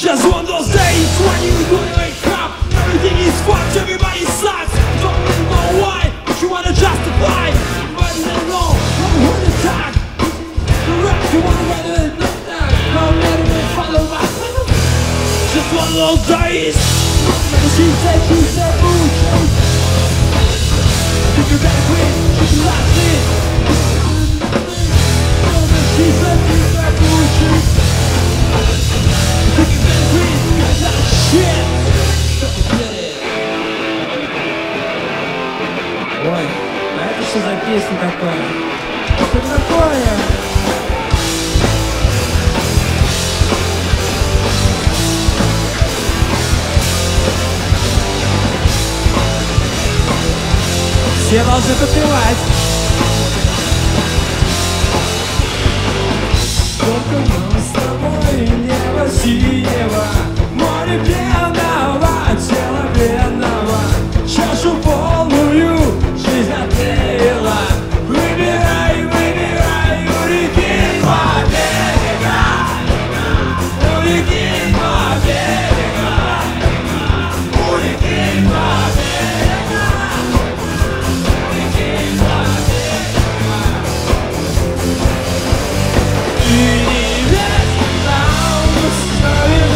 just one of those days when you wake up, everything is fucked, everybody sucks. Don't really know why, but you wanna justify. But you don't know, I'm on the attack. The rap, you wanna let it look down. Don't let it follow my. Just one of those days. She said, bullshit. Think you better quit, keep your last in. She said, bullshit. Think you better quit, got that shit. Forget it. Ой, а это что за песня такая? Что такое? Все должны подпевать. Сколько нам с тобой небо синего, море пенного, тело бедного, чашу полную жизнь отмерила. Выбирай, выбирай, у реки два берега, у реки два берега, у реки два берега, у реки два берега. И неизвестно, что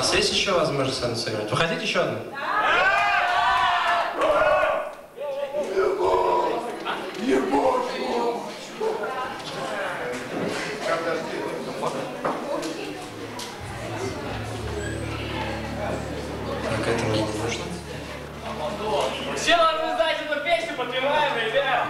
вас есть еще возможность одну сыграть? Вы хотите еще одну? Так, это мне не нужно. Все должны знать эту песню, подпеваем, ребят!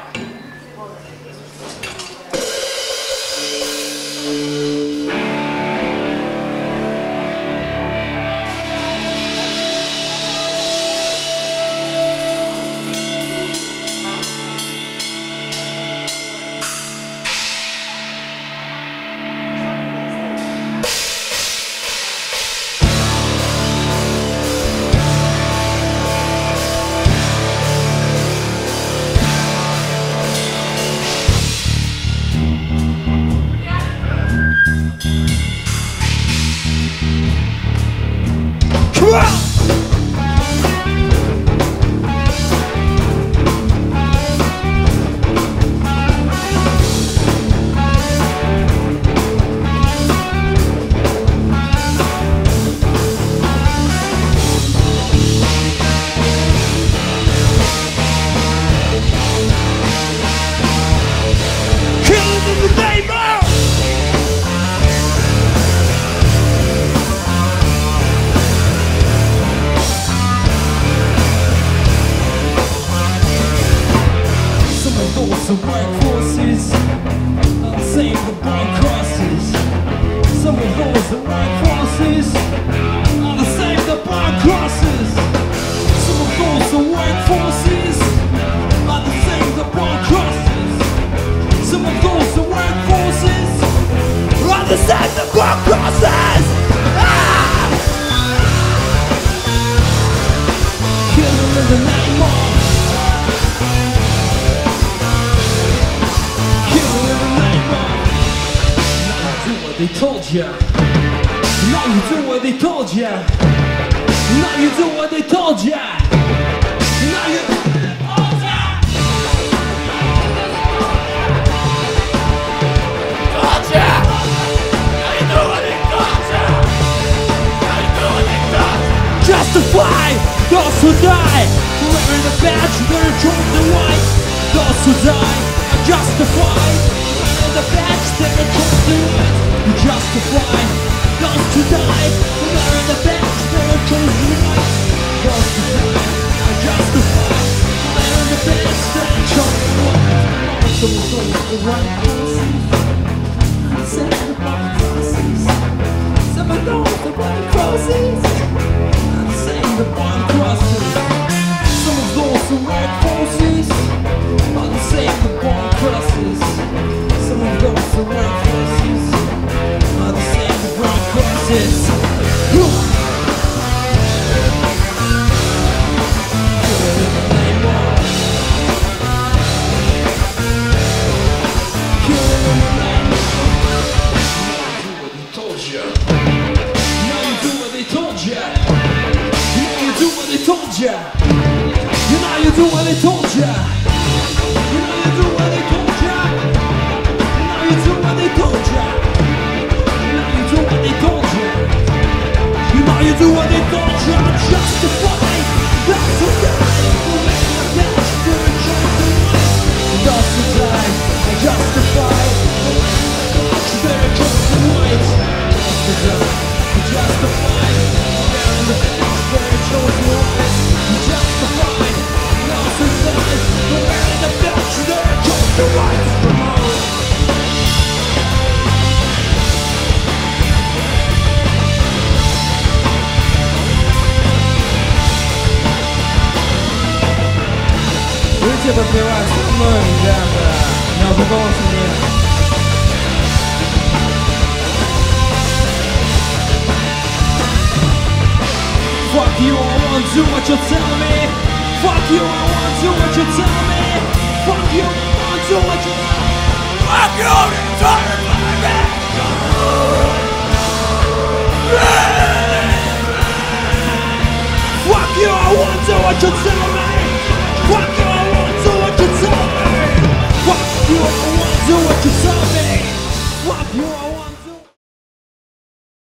The workforces are the same, the blind crosses. Some of those the workforces are the same, the blind crosses. Some of those the workforces are the same, the blind crosses. Some of those the workforces are the same, the blind crosses. Kill them in the name of. They told ya. Now you do what they told ya. Now you do what they told ya. Now you do what they told ya. Told ya. Now you do what they told ya. Now you do what they told ya. Justify those who die. Wearing the badge, they're drunk and white. Those who die are justified. Wearing the badge, they're drunk and white. You justify those to die. Wearing the badge, they're chosen right. Those to die, I justify. Wearing the badge, they're chosen right. Some of those the right crosses, some of the right crosses. Some of those the right crosses, I'm saying the right crosses. Some of those the right crosses, I'm saying the right crosses. Some of those the right crosses. Are the same the brown crosses. Now you do what they told ya. Now you do what they told ya. Now you do what they told ya. Now you do what they told ya. Now you do what they told ya. You do what they told you. You know you do what they told you. I'm justified. That's who died. That's who died. That's who died. I'm justified. They're chosen white. That's who died. I'm justified. They're in the past. They're chosen white. I'm justified. That's who died. They're in the past. They're chosen white. Будете подпевать со мной, ребята? У меня уже голоса нет. Fuck you, I won't do what you tell me. Fuck you, I won't do what you tell me. Fuck you, I won't do what you tell me. Fuck you, I'm tired of it. Fuck you, I won't do what you tell me. Fuck you, I won't do what you tell me. Fuck you, I won't do what you tell me. Fuck you, I